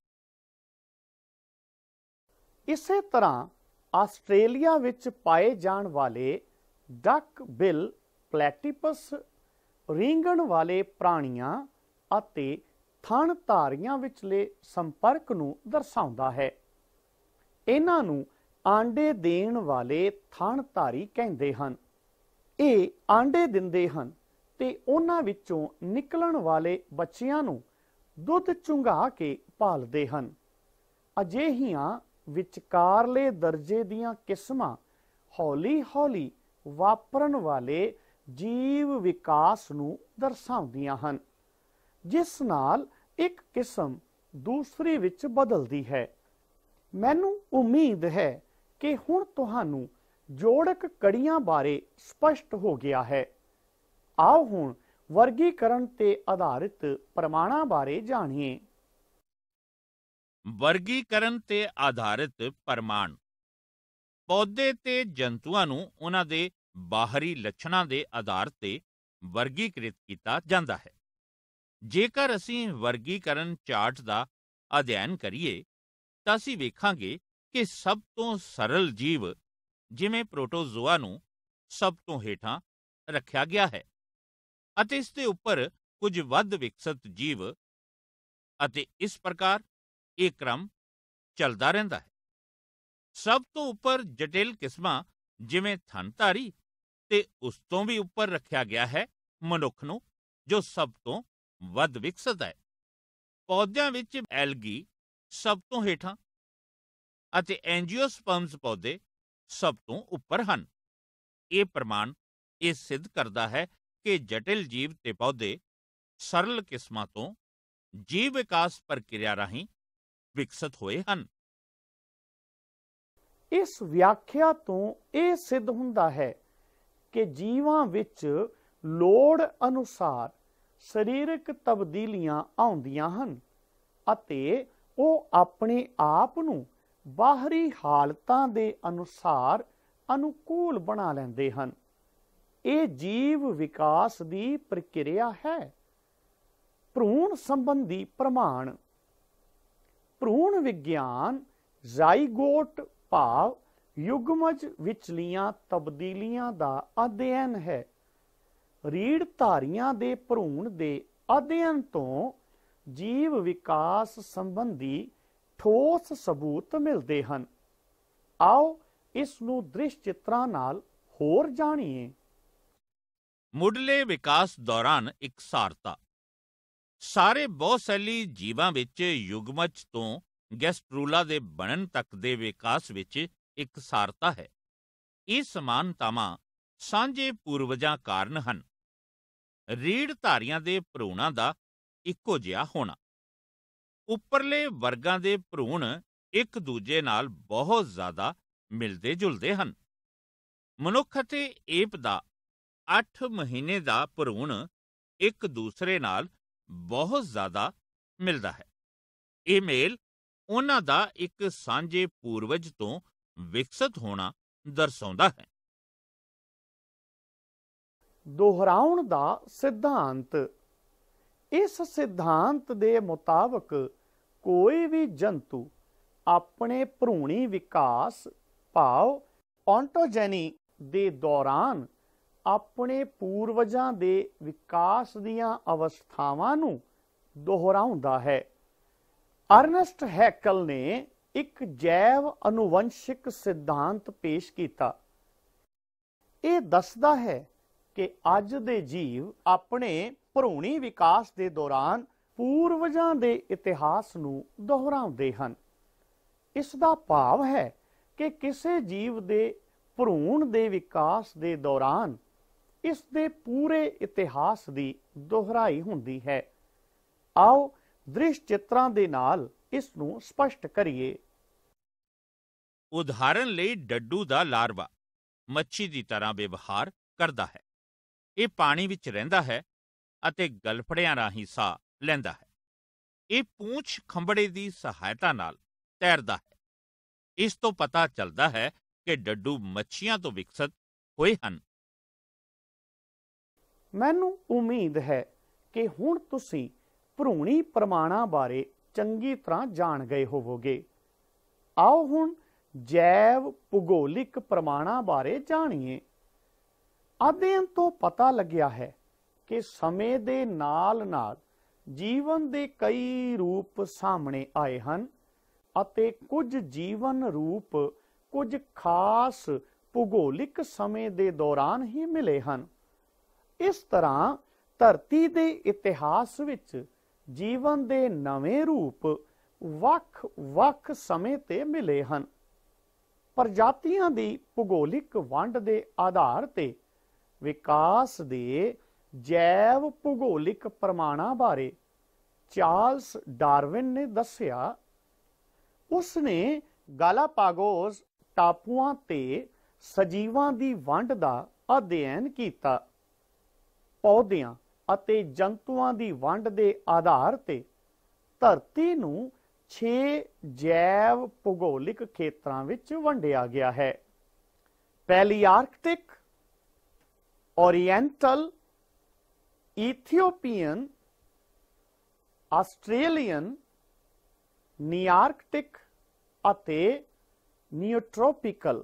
ਇਸੇ ਤਰ੍ਹਾਂ ਆਸਟ੍ਰੇਲੀਆ ਵਿੱਚ ਪਾਏ ਜਾਣ ਵਾਲੇ ਡਕ ਬਿਲ ਪਲੈਟੀਪਸ ਰੀਂਗਣ ਵਾਲੇ ਪ੍ਰਾਣੀਆਂ ਅਤੇ ਥਣ ਧਾਰੀਆਂ ਵਿਚਲੇ ਸੰਪਰਕ ਨੂੰ ਦਰਸਾਉਂਦਾ ਹੈ। ਇਹਨਾਂ ਨੂੰ ਆਂਡੇ ਦੇਣ ਵਾਲੇ ਥਣ ਧਾਰੀ ਕਹਿੰਦੇ ਹਨ। ਇਹ ਆਂਡੇ ਦਿੰਦੇ ਹਨ ਤੇ ਉਹਨਾਂ ਵਿੱਚੋਂ ਨਿਕਲਣ ਵਾਲੇ ਬੱਚਿਆਂ ਨੂੰ ਦੁੱਧ ਚੁੰਘਾ ਕੇ ਪਾਲਦੇ ਹਨ। ਅਜਿਹੀਆਂ ਵਿਚਕਾਰਲੇ ਦਰਜੇ ਦੀਆਂ ਕਿਸਮਾਂ ਹੌਲੀ-ਹੌਲੀ ਵਾਪਰਨ ਵਾਲੇ ਜੀਵ ਵਿਕਾਸ ਨੂੰ ਦਰਸਾਉਂਦੀਆਂ ਹਨ, ਜਿਸ ਨਾਲ ਇੱਕ ਕਿਸਮ ਦੂਸਰੀ ਵਿੱਚ ਬਦਲਦੀ ਹੈ। ਮੈਨੂੰ ਉਮੀਦ ਹੈ ਕਿ ਹੁਣ ਤੁਹਾਨੂੰ ਜੋੜਕ ਕੜੀਆਂ ਬਾਰੇ ਸਪਸ਼ਟ ਹੋ ਗਿਆ ਹੈ। ਆਓ ਹੁਣ ਵਰਗੀਕਰਨ ਤੇ ਆਧਾਰਿਤ ਪ੍ਰਮਾਣਾਂ ਬਾਰੇ ਜਾਣੀਏ। ਵਰਗੀਕਰਨ ਤੇ ਆਧਾਰਿਤ ਪ੍ਰਮਾਣ ਪੌਦੇ ਤੇ ਜੰਤੂਆਂ ਨੂੰ ਉਹਨਾਂ ਦੇ ਬਾਹਰੀ ਲੱਛਣਾਂ ਦੇ ਆਧਾਰ ਤੇ ਵਰਗੀਕ੍ਰਿਤ ਕੀਤਾ ਜਾਂਦਾ ਹੈ। ਜੇਕਰ ਅਸੀਂ ਵਰਗੀਕਰਨ ਚਾਰਟ ਦਾ ਅਧਿਐਨ ਕਰੀਏ ਤਾਂ ਅਸੀਂ ਵੇਖਾਂਗੇ ਕਿ ਸਭ ਤੋਂ ਸਰਲ ਜੀਵ ਜਿਵੇਂ ਪ੍ਰੋਟੋਜ਼ੋਆ ਨੂੰ ਸਭ ਤੋਂ ਹੇਠਾਂ ਰੱਖਿਆ ਗਿਆ ਹੈ ਅਤੇ ਇਸ ਦੇ ਉੱਪਰ ਕੁਝ ਵੱਧ ਵਿਕਸਿਤ ਜੀਵ, ਅਤੇ ਇਸ ਪ੍ਰਕਾਰ ਇਹ ਕ੍ਰਮ ਚੱਲਦਾ ਰਹਿੰਦਾ ਹੈ। ਸਭ ਤੋਂ ਉੱਪਰ ਜਟਿਲ ਕਿਸਮਾਂ ਜਿਵੇਂ ਥਣਧਾਰੀ, ਤੇ ਉਸ ਤੋਂ ਵੀ ਉੱਪਰ ਰੱਖਿਆ ਗਿਆ ਹੈ ਮਨੁੱਖ ਨੂੰ, ਜੋ ਸਭ ਤੋਂ ਵੱਧ ਵਿਕਸਿਤ ਹੈ। ਪੌਦਿਆਂ ਵਿੱਚ ਐਲਗੀ ਸਭ ਤੋਂ ਹੇਠਾਂ ਅਤੇ ਐਂਜੀਓਸਪਰਮਸ ਪੌਦੇ ਸਭ ਤੋਂ ਉੱਪਰ ਹਨ। ਇਹ ਪ੍ਰਮਾਣ ਇਹ ਸਿੱਧ ਕਰਦਾ ਹੈ ਕਿ ਜਟਿਲ ਜੀਵ ਤੇ ਪੌਦੇ ਸਰਲ ਕਿਸਮਾਂ ਤੋਂ ਜੀਵ ਵਿਕਾਸ ਪ੍ਰਕਿਰਿਆ ਰਾਹੀਂ ਵਿਕਸਿਤ ਹੋਏ ਹਨ। ਇਸ ਵਿਆਖਿਆ ਤੋਂ ਇਹ ਸਿੱਧ ਹੁੰਦਾ ਹੈ ਕਿ ਜੀਵਾਂ ਵਿੱਚ ਲੋੜ ਅਨੁਸਾਰ ਸਰੀਰਕ ਤਬਦੀਲੀਆਂ ਆਉਂਦੀਆਂ ਹਨ ਅਤੇ ਉਹ ਆਪਣੇ ਆਪ ਨੂੰ ਬਾਹਰੀ ਹਾਲਤਾਂ ਦੇ ਅਨੁਸਾਰ ਅਨੁਕੂਲ ਬਣਾ ਲੈਂਦੇ ਹਨ। ਇਹ ਜੀਵ ਵਿਕਾਸ ਦੀ ਪ੍ਰਕਿਰਿਆ ਹੈ। ਭਰੂਣ ਸੰਬੰਧੀ ਪ੍ਰਮਾਣ ਭਰੂਣ ਵਿਗਿਆਨ ਜ਼ਾਈਗੋਟ ਭਾਵ ਯੁਗਮਜ ਵਿਚਲੀਆਂ ਤਬਦੀਲੀਆਂ ਦਾ ਅਧਿਐਨ ਹੈ। ਰੀੜ੍ਹਧਾਰੀਆਂ ਦੇ ਭਰੂਣ ਦੇ ਅਧਿਐਨ ਤੋਂ ਜੀਵ ਵਿਕਾਸ ਸੰਬੰਧੀ ਠੋਸ ਸਬੂਤ ਮਿਲਦੇ ਹਨ। ਆਓ ਇਸ ਨੂੰ ਦ੍ਰਿਸ਼ ਚਿੱਤਰਾਂ ਨਾਲ ਹੋਰ ਜਾਣੀਏ। ਮੁੱਢਲੇ ਵਿਕਾਸ ਦੌਰਾਨ ਇਕਸਾਰਤਾ ਸਾਰੇ ਬਹੁਸੈਲੀ ਜੀਵਾਂ ਵਿੱਚ ਯੁਗਮਜ ਤੋਂ ਗੈਸਟਰੂਲਾ ਦੇ ਬਣਨ ਤੱਕ ਦੇ ਵਿਕਾਸ ਵਿੱਚ ਇਕਸਾਰਤਾ ਹੈ। ਇਹ ਸਮਾਨਤਾਵਾਂ ਸਾਂਝੇ ਪੂਰਵਜਾਂ ਕਾਰਨ ਹਨ। ਰੀੜ੍ਹਧਾਰੀਆਂ ਦੇ ਭਰੂਣਾਂ ਦਾ ਇੱਕੋ ਜਿਹਾ ਹੋਣਾ, ਉੱਪਰਲੇ ਵਰਗਾਂ ਦੇ ਭਰੂਣ ਇੱਕ ਦੂਜੇ ਨਾਲ ਬਹੁਤ ਜ਼ਿਆਦਾ ਮਿਲਦੇ ਜੁਲਦੇ ਹਨ। ਮਨੁੱਖ ਅਤੇ ਏਪ ਦਾ ਅੱਠ ਮਹੀਨੇ ਦਾ ਭਰੂਣ ਇੱਕ ਦੂਸਰੇ ਨਾਲ ਬਹੁਤ ਜ਼ਿਆਦਾ ਮਿਲਦਾ ਹੈ। ਇਹ ਮੇਲ ਉਹਨਾਂ ਦਾ ਇੱਕ ਸਾਂਝੇ ਪੂਰਵਜ ਤੋਂ ਵਿਕਸਿਤ ਹੋਣਾ ਦਰਸਾਉਂਦਾ ਹੈ। ਦੁਹਰਾਉਣ ਦਾ ਸਿਧਾਂਤ ਇਸ ਸਿਧਾਂਤ ਦੇ ਮੁਤਾਬਕ ਕੋਈ ਵੀ ਜੰਤੂ ਆਪਣੇ ਭਰੂਣੀ ਵਿਕਾਸ ਭਾਵ ਔਂਟੋਜੈਨੀ ਦੇ ਦੌਰਾਨ ਆਪਣੇ ਪੂਰਵਜਾਂ ਦੇ ਵਿਕਾਸ ਦੀਆਂ ਅਵਸਥਾਵਾਂ ਨੂੰ ਦੁਹਰਾਉਂਦਾ ਹੈ। ਅਰਨਸਟ ਹੈਕਲ ਨੇ ਇੱਕ ਜੈਵ ਅਨੁਵੰਸ਼ਿਕ ਸਿਧਾਂਤ ਪੇਸ਼ ਕੀਤਾ। ਇਹ ਦੱਸਦਾ ਹੈ ਕਿ ਅੱਜ ਦੇ ਜੀਵ ਆਪਣੇ ਭਰੂਣੀ ਵਿਕਾਸ ਦੇ ਦੌਰਾਨ ਪੂਰਵਜਾਂ ਦੇ ਇਤਿਹਾਸ ਨੂੰ ਦੁਹਰਾਉਂਦੇ ਹਨ। ਇਸ ਦਾ ਭਾਵ ਹੈ ਕਿ ਕਿਸੇ ਜੀਵ ਦੇ ਭਰੂਣ ਦੇ ਵਿਕਾਸ ਦੇ ਦੌਰਾਨ ਇਸ ਦੇ ਪੂਰੇ ਇਤਿਹਾਸ ਦੀ ਦੁਹਰਾਈ ਹੁੰਦੀ ਹੈ। ਆਓ ਦ੍ਰਿਸ਼ ਚਿੱਤਰਾਂ ਦੇ ਨਾਲ ਇਸ ਨੂੰ ਸਪਸ਼ਟ ਕਰੀਏ। ਉਦਾਹਰਨ ਲਈ ਡੱਡੂ ਦਾ ਲਾਰਵਾ ਮੱਛੀ ਦੀ ਤਰ੍ਹਾਂ ਵਿਵਹਾਰ ਕਰਦਾ ਹੈ। ਇਹ ਪਾਣੀ ਵਿੱਚ ਰਹਿੰਦਾ ਹੈ ਅਤੇ ਗਲਫੜਿਆਂ ਰਾਹੀਂ ਸਾਹ ਲੈਂਦਾ ਹੈ। ਇਹ ਪੂੰਛ ਖੰਭੜੇ ਦੀ ਸਹਾਇਤਾ ਨਾਲ ਤੈਰਦਾ ਹੈ। ਇਸ ਤੋਂ ਪਤਾ ਚੱਲਦਾ ਹੈ ਕਿ ਡੱਡੂ ਮੱਛੀਆਂ ਤੋਂ ਵਿਕਸਿਤ ਹੋਏ ਹਨ। ਮੈਨੂੰ ਉਮੀਦ ਹੈ ਕਿ ਹੁਣ ਤੁਸੀਂ ਭਰੂਣੀ ਪ੍ਰਮਾਣਾਂ ਬਾਰੇ ਚੰਗੀ ਤਰ੍ਹਾਂ ਜਾਣ ਗਏ ਹੋਵੋਗੇ। ਆਓ ਹੁਣ ਜੈਵ ਭੂਗੋਲਿਕ ਪ੍ਰਮਾਣਾਂ ਬਾਰੇ ਜਾਣੀਏ। ਅਧਿਐਨ ਤੋਂ ਪਤਾ ਲੱਗਿਆ ਹੈ ਕਿ ਸਮੇਂ ਦੇ ਨਾਲ ਨਾਲ ਜੀਵਨ ਦੇ ਕਈ ਰੂਪ ਸਾਹਮਣੇ ਆਏ ਹਨ ਅਤੇ ਕੁਝ ਜੀਵਨ ਰੂਪ ਕੁਝ ਖਾਸ ਭੂਗੋਲਿਕ ਸਮੇਂ ਦੇ ਦੌਰਾਨ ਹੀ ਮਿਲੇ ਹਨ। ਇਸ ਤਰ੍ਹਾਂ ਧਰਤੀ ਦੇ ਇਤਿਹਾਸ ਵਿੱਚ ਜੀਵਨ ਦੇ ਨਵੇਂ ਰੂਪ ਵੱਖ-ਵੱਖ ਸਮੇਂ ਤੇ ਮਿਲੇ ਹਨ। ਪ੍ਰਜਾਤੀਆਂ ਦੀ ਭੂਗੋਲਿਕ ਵੰਡ ਦੇ ਆਧਾਰ ਤੇ ਵਿਕਾਸ ਦੇ ਜੈਵ ਭੂਗੋਲਿਕ ਪ੍ਰਮਾਣਾਂ ਬਾਰੇ ਚਾਰਲਸ ਡਾਰਵਿਨ ਨੇ ਦੱਸਿਆ। ਉਸਨੇ ਗਾਲਾਪਾਗੋਸ ਟਾਪੂਆਂ ਤੇ ਸਜੀਵਾਂ ਦੀ ਵੰਡ ਦਾ ਅਧਿਐਨ ਕੀਤਾ। ਪੌਦਿਆਂ ਅਤੇ ਜੰਤੂਆਂ ਦੀ ਵੰਡ ਦੇ ਆਧਾਰ ਤੇ ਧਰਤੀ ਨੂੰ ਛੇ ਜੈਵ ਭੂਗੋਲਿਕ ਖੇਤਰਾਂ ਵਿੱਚ ਵੰਡਿਆ ਗਿਆ ਹੈ। ਪੈਲੀਆਰਕਟਿਕ, ਓਰੀਐਂਟਲ, ਈਥੀਓਪੀਅਨ, ਆਸਟ੍ਰੇਲੀਅਨ, ਨੀਆਰਕਟਿਕ ਅਤੇ ਨਿਓਟ੍ਰੋਪਿਕਲ।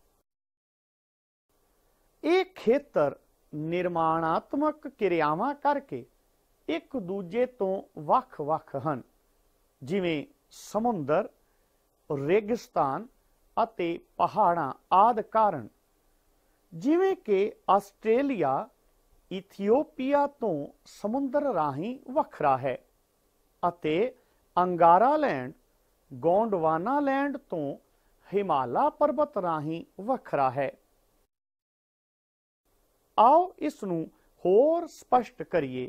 ਇਹ ਖੇਤਰ ਨਿਰਮਾਣਾਤਮਕ ਕਿਰਿਆਵਾਂ ਕਰਕੇ ਇੱਕ ਦੂਜੇ ਤੋਂ ਵੱਖ-ਵੱਖ ਹਨ, ਜਿਵੇਂ ਸਮੁੰਦਰ, ਰੇਗਿਸਤਾਨ ਅਤੇ ਪਹਾੜਾਂ ਆਦਿ ਕਾਰਨ। ਜਿਵੇਂ ਕਿ ਆਸਟ੍ਰੇਲੀਆ ਇਥੀਓਪੀਆ ਤੋਂ ਸਮੁੰਦਰ ਰਾਹੀਂ ਵੱਖਰਾ ਹੈ ਅਤੇ ਅੰਗਾਰਾਲੈਂਡ ਗੋਂਡਵਾਨਾਲੈਂਡ ਤੋਂ ਹਿਮਾਲਾ ਪਰਬਤ ਰਾਹੀਂ ਵੱਖਰਾ ਹੈ। ਆਓ ਇਸ ਨੂੰ ਹੋਰ ਸਪਸ਼ਟ ਕਰੀਏ।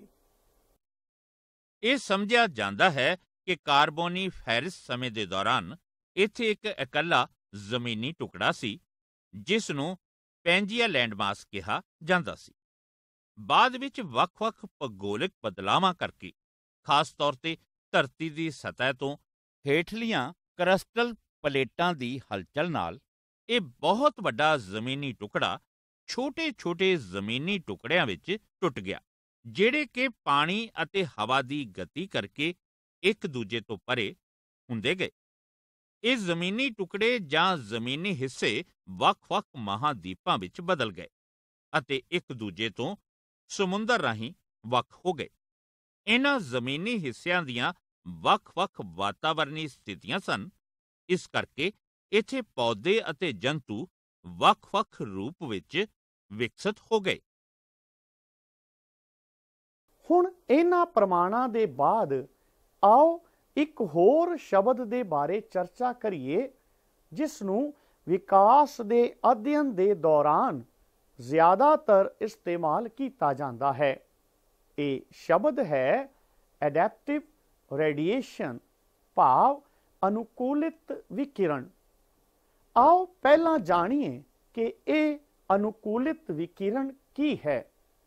ਇਹ ਸਮਝਿਆ ਜਾਂਦਾ ਹੈ ਕਿ ਕਾਰਬੋਨੀਫੈਰਸ ਸਮੇਂ ਦੇ ਦੌਰਾਨ ਇੱਥੇ ਇੱਕ ਇਕੱਲਾ ਜ਼ਮੀਨੀ ਟੁਕੜਾ ਸੀ, ਜਿਸ ਨੂੰ ਪੈਂਜੀਆ ਲੈਂਡਮਾਸ ਕਿਹਾ ਜਾਂਦਾ ਸੀ। ਬਾਅਦ ਵਿੱਚ ਵੱਖ-ਵੱਖ ਭੂਗੋਲਿਕ ਬਦਲਾਵਾਂ ਕਰਕੇ, ਖਾਸ ਤੌਰ ਤੇ ਧਰਤੀ ਦੀ ਸਤਹ ਤੋਂ ਹੇਠਲੀਆਂ ਕਰਸਟਲ ਪਲੇਟਾਂ ਦੀ ਹਲਚਲ ਨਾਲ, ਇਹ ਬਹੁਤ ਵੱਡਾ ਜ਼ਮੀਨੀ ਟੁਕੜਾ ਛੋਟੇ-ਛੋਟੇ ਜ਼ਮੀਨੀ ਟੁਕੜਿਆਂ ਵਿੱਚ ਟੁੱਟ ਗਿਆ, ਜਿਹੜੇ ਕਿ ਪਾਣੀ ਅਤੇ ਹਵਾ ਦੀ ਗਤੀ ਕਰਕੇ ਇੱਕ ਦੂਜੇ ਤੋਂ ਪਰੇ ਹੁੰਦੇ ਗਏ। ਇਹ ਜ਼ਮੀਨੀ ਟੁਕੜੇ ਜਾਂ ਜ਼ਮੀਨੀ ਹਿੱਸੇ ਵੱਖ-ਵੱਖ ਮਹਾਂਦੀਪਾਂ ਵਿੱਚ ਬਦਲ ਗਏ ਅਤੇ ਇੱਕ ਦੂਜੇ ਤੋਂ ਸਮੁੰਦਰ ਰਾਹੀਂ ਵੱਖ ਹੋ ਗਏ। ਇਹਨਾਂ ਜ਼ਮੀਨੀ ਹਿੱਸਿਆਂ ਦੀਆਂ ਵੱਖ-ਵੱਖ ਵਾਤਾਵਰਣੀ ਸਥਿਤੀਆਂ ਸਨ, ਇਸ ਕਰਕੇ ਇੱਥੇ ਪੌਦੇ ਅਤੇ ਜੰਤੂ ਵੱਖ-ਵੱਖ ਰੂਪ ਵਿੱਚ ਵਿਕਸਿਤ ਹੋ ਗਏ। ਹੁਣ ਇਹਨਾਂ ਪ੍ਰਮਾਣਾਂ ਦੇ ਬਾਅਦ ਆਓ ਇੱਕ ਹੋਰ ਸ਼ਬਦ ਦੇ ਬਾਰੇ ਚਰਚਾ ਕਰੀਏ, ਜਿਸ ਨੂੰ ਵਿਕਾਸ ਦੇ ਅਧਿਐਨ ਦੇ ਦੌਰਾਨ ਜ਼ਿਆਦਾਤਰ ਇਸਤੇਮਾਲ ਕੀਤਾ ਜਾਂਦਾ ਹੈ। ਇਹ ਸ਼ਬਦ ਹੈ ਐਡੈਪਟਿਵ ਰੇਡੀਏਸ਼ਨ, ਭਾਵ ਅਨੁਕੂਲਿਤ ਵਿਕਿਰਣ। ਆਓ ਪਹਿਲਾਂ ਜਾਣੀਏ ਕਿ ਇਹ ਅਨੁਕੂਲਿਤ ਵਿਕਿਰਣ ਕੀ ਹੈ।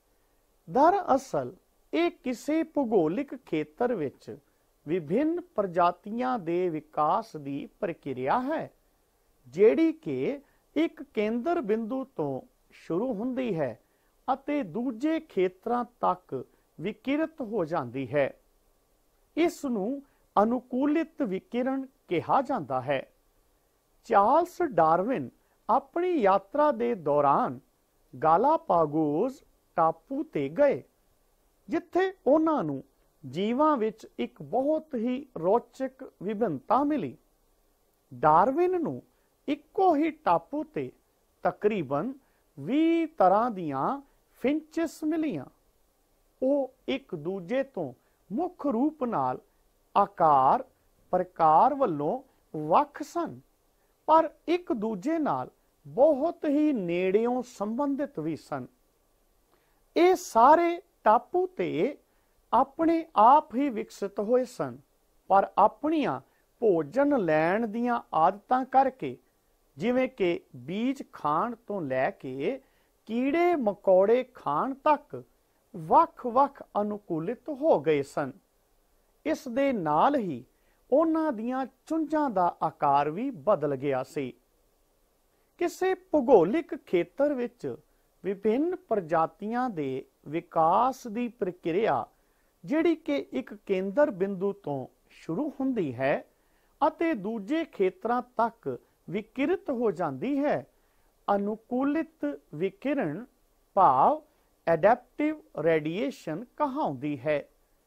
ਦਰਅਸਲ ਇਹ ਕਿਸੇ ਭੂਗੋਲਿਕ ਖੇਤਰ ਵਿੱਚ ਵਿਭਿੰਨ ਪ੍ਰਜਾਤੀਆਂ ਦੇ ਵਿਕਾਸ ਦੀ ਪ੍ਰਕਿਰਿਆ ਹੈ, ਜਿਹੜੀ ਕਿ ਇੱਕ ਕੇਂਦਰ ਬਿੰਦੂ ਤੋਂ ਸ਼ੁਰੂ ਹੁੰਦੀ ਹੈ ਅਤੇ ਦੂਜੇ ਖੇਤਰਾਂ ਤੱਕ ਵਿਕਿਰਤ ਹੋ ਜਾਂਦੀ ਹੈ। ਇਸ ਨੂੰ ਅਨੁਕੂਲਿਤ ਵਿਕਿਰਣ ਕਿਹਾ ਜਾਂਦਾ ਹੈ। ਚਾਰਲਸ ਡਾਰਵਿਨ ਆਪਣੀ ਯਾਤਰਾ ਦੇ ਦੌਰਾਨ ਗਾਲਾਪਾਗੋਸ ਟਾਪੂ ਤੇ ਗਏ, ਜਿੱਥੇ ਉਹਨਾਂ ਨੂੰ ਜੀਵਾਂ ਵਿੱਚ ਇੱਕ ਬਹੁਤ ਹੀ ਰੌਚਕ ਵਿਭਿੰਨਤਾ ਮਿਲੀ। ਡਾਰਵਿਨ ਨੂੰ ਇੱਕੋ ਹੀ ਟਾਪੂ ਤੇ ਤਕਰੀਬਨ ਵੀਹ ਤਰ੍ਹਾਂ ਦੀਆਂ ਫਿੰਚਸ ਮਿਲੀਆਂ। ਉਹ ਇੱਕ ਦੂਜੇ ਤੋਂ ਮੁੱਖ ਰੂਪ ਨਾਲ ਆਕਾਰ ਪ੍ਰਕਾਰ ਵੱਲੋਂ ਵੱਖ ਸਨ, ਪਰ ਇੱਕ ਦੂਜੇ ਨਾਲ ਬਹੁਤ ਹੀ ਨੇੜਿਓਂ ਸੰਬੰਧਿਤ ਵੀ ਸਨ। ਇਹ ਸਾਰੇ ਟਾਪੂ ਤੇ ਆਪਣੇ ਆਪ ਹੀ ਵਿਕਸਿਤ ਹੋਏ ਸਨ, ਪਰ ਆਪਣੀਆਂ ਭੋਜਨ ਲੈਣ ਦੀਆਂ ਆਦਤਾਂ ਕਰਕੇ, ਜਿਵੇਂ ਕਿ ਬੀਜ ਖਾਣ ਤੋਂ ਲੈ ਕੇ ਕੀੜੇ ਮਕੌੜੇ ਖਾਣ ਤੱਕ, ਵੱਖ-ਵੱਖ ਅਨੁਕੂਲਿਤ ਹੋ ਗਏ ਸਨ। ਇਸ ਦੇ ਨਾਲ ਹੀ ਉਹਨਾਂ ਦੀਆਂ ਚੁੰਝਾਂ ਦਾ ਆਕਾਰ ਵੀ ਬਦਲ ਗਿਆ ਸੀ। ਕਿਸੇ ਭੂਗੋਲਿਕ ਖੇਤਰ ਵਿੱਚ ਵਿਭਿੰਨ ਪ੍ਰਜਾਤੀਆਂ ਦੇ ਵਿਕਾਸ ਦੀ ਪ੍ਰਕਿਰਿਆ, ਜਿਹੜੀ ਕਿ ਇੱਕ ਕੇਂਦਰ ਬਿੰਦੂ ਤੋਂ ਸ਼ੁਰੂ ਹੁੰਦੀ ਹੈ ਅਤੇ ਦੂਜੇ ਖੇਤਰਾਂ ਤੱਕ ਵਿਕਿਰਤ ਹੋ ਜਾਂਦੀ ਹੈ, ਅਨੁਕੂਲਿਤ ਵਿਕਿਰਣ ਭਾਵ ਐਡੈਪਟਿਵ ਰੇਡੀਏਸ਼ਨ ਕਹਾਉਂਦੀ ਹੈ।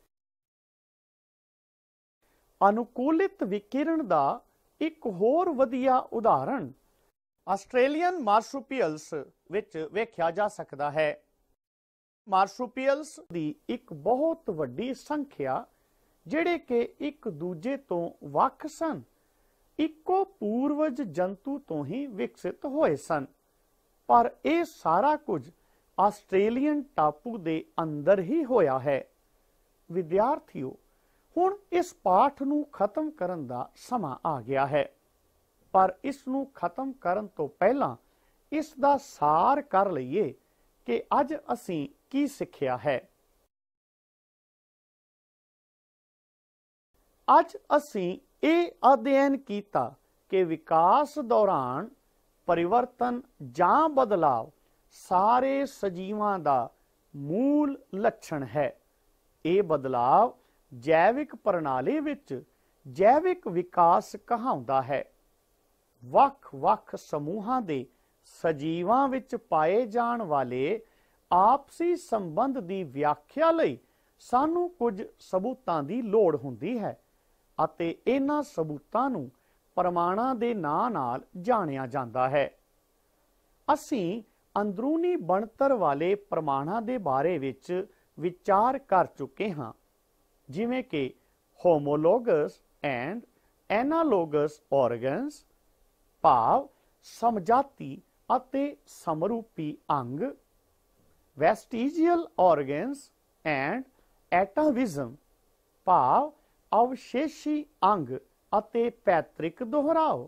ਅਨੁਕੂਲਿਤ ਵਿਕਿਰਣ ਦਾ ਇੱਕ ਹੋਰ ਵਧੀਆ ਉਦਾਹਰਣ ਆਸਟ੍ਰੇਲੀਅਨ ਮਾਰਸੂਪੀਅਲਸ ਵਿੱਚ ਵੇਖਿਆ ਜਾ ਸਕਦਾ ਹੈ। ਮਾਰਸੂਪੀਅਲਸ ਦੀ ਇੱਕ ਬਹੁਤ ਵੱਡੀ ਸੰਖਿਆ, ਜਿਹੜੇ ਕਿ ਇੱਕ ਦੂਜੇ ਤੋਂ ਵੱਖ ਸਨ, ਇੱਕੋ ਪੂਰਵਜ ਜੰਤੂ ਤੋਂ ਹੀ ਵਿਕਸਿਤ ਹੋਏ ਸਨ, ਪਰ ਇਹ ਸਾਰਾ ਕੁਝ ਆਸਟ੍ਰੇਲੀਅਨ ਟਾਪੂ ਦੇ ਅੰਦਰ ਹੀ ਹੋਇਆ ਹੈ। ਵਿਦਿਆਰਥੀਓ, ਹੁਣ ਇਸ ਪਾਠ ਨੂੰ ਖਤਮ ਕਰਨ ਦਾ ਸਮਾਂ ਆ ਗਿਆ ਹੈ, ਪਰ ਇਸ ਨੂੰ ਖਤਮ ਕਰਨ ਤੋਂ ਪਹਿਲਾਂ ਇਸ ਦਾ ਸਾਰ ਕਰ ਲਈਏ ਕਿ ਅੱਜ ਅਸੀਂ ਕੀ ਸਿੱਖਿਆ ਹੈ। ਅੱਜ ਅਸੀਂ ਇਹ ਅਧਿਐਨ ਕੀਤਾ ਕਿ ਵਿਕਾਸ ਦੌਰਾਨ ਪਰਿਵਰਤਨ ਜਾਂ ਬਦਲਾਵ ਸਾਰੇ ਸਜੀਵਾਂ ਦਾ ਮੂਲ ਲੱਛਣ ਹੈ। ਇਹ ਬਦਲਾਵ ਜੈਵਿਕ ਪ੍ਰਣਾਲੀ ਵਿੱਚ ਜੈਵਿਕ ਵਿਕਾਸ ਕਹਾਉਂਦਾ ਹੈ। ਵੱਖ-ਵੱਖ ਸਮੂਹਾਂ ਦੇ ਸਜੀਵਾਂ ਵਿੱਚ ਪਾਏ ਜਾਣ ਵਾਲੇ ਆਪਸੀ ਸੰਬੰਧ ਦੀ ਵਿਆਖਿਆ ਲਈ ਸਾਨੂੰ ਕੁਝ ਸਬੂਤਾਂ ਦੀ ਲੋੜ ਹੁੰਦੀ ਹੈ ਅਤੇ ਇਹਨਾਂ ਸਬੂਤਾਂ ਨੂੰ ਪ੍ਰਮਾਣਾਂ ਦੇ ਨਾਂ ਨਾਲ ਜਾਣਿਆ ਜਾਂਦਾ ਹੈ। ਅਸੀਂ ਅੰਦਰੂਨੀ ਬਣਤਰ ਵਾਲੇ ਪ੍ਰਮਾਣਾਂ ਦੇ ਬਾਰੇ ਵਿੱਚ ਵਿਚਾਰ ਕਰ ਚੁੱਕੇ ਹਾਂ, ਜਿਵੇਂ ਕਿ ਹੋਮੋਲੋਗਸ ਐਂਡ ਐਨਾਲੋਗਸ ਆਰਗਨਸ, ਭਾਵ ਸਮਜਾਤੀ ਅਤੇ ਸਮਰੂਪੀ ਅੰਗ, ਵੈਸਟੀਜੀਅਲ ਆਰਗਨਸ ਐਂਡ ਐਟਾਵਿਜ਼ਮ, ਭਾਵ ਅਵਸ਼ੇਸ਼ੀ ਅੰਗ ਅਤੇ ਪੈਤ੍ਰਿਕ ਦੁਹਰਾਓ।